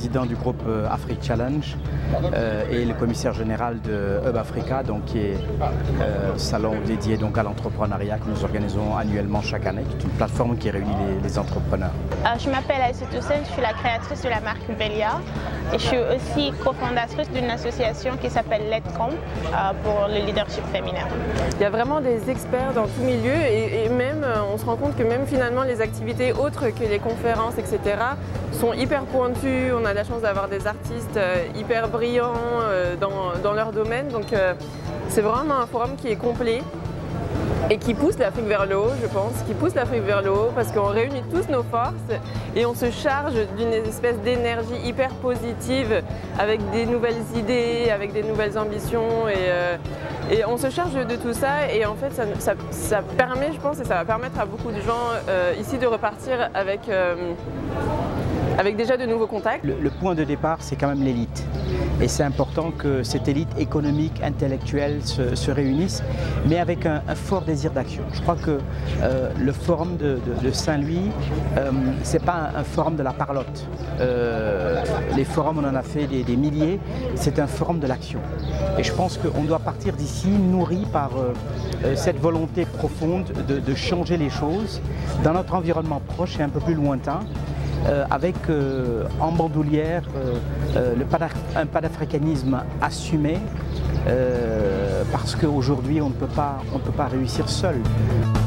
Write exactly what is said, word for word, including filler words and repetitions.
président du groupe Afrique Challenge euh, et le commissaire général de Hub Africa, donc, qui est euh, salon dédié donc, à l'entrepreneuriat que nous organisons annuellement chaque année, qui est une plateforme qui réunit les, les entrepreneurs. Euh, je m'appelle Aïssatou Hussein, je suis la créatrice de la marque Belia et je suis aussi cofondatrice d'une association qui s'appelle Letcom euh, pour le leadership féminin. Il y a vraiment des experts dans tout milieu et, et même on se rend compte que même finalement les activités autres que les conférences, et cetera sont hyper pointues. On a la chance d'avoir des artistes hyper brillants dans, dans leur domaine. Donc c'est vraiment un forum qui est complet et qui pousse l'Afrique vers le haut, je pense, qui pousse l'Afrique vers le haut parce qu'on réunit tous nos forces et on se charge d'une espèce d'énergie hyper positive avec des nouvelles idées, avec des nouvelles ambitions et, euh, et on se charge de tout ça et en fait ça, ça, ça permet, je pense, et ça va permettre à beaucoup de gens euh, ici de repartir avec euh, avec déjà de nouveaux contacts. Le, le point de départ, c'est quand même l'élite. Et c'est important que cette élite économique, intellectuelle se, se réunisse, mais avec un, un fort désir d'action. Je crois que euh, le forum de, de, de Saint-Louis, euh, ce n'est pas un, un forum de la parlotte. Euh, les forums, on en a fait des, des milliers, c'est un forum de l'action. Et je pense qu'on doit partir d'ici nourri par euh, cette volonté profonde de, de changer les choses dans notre environnement proche et un peu plus lointain. Euh, avec euh, en bandoulière euh, euh, le panaf un panafricanisme assumé euh, parce qu'aujourd'hui on ne peut pas, on ne peut pas réussir seul.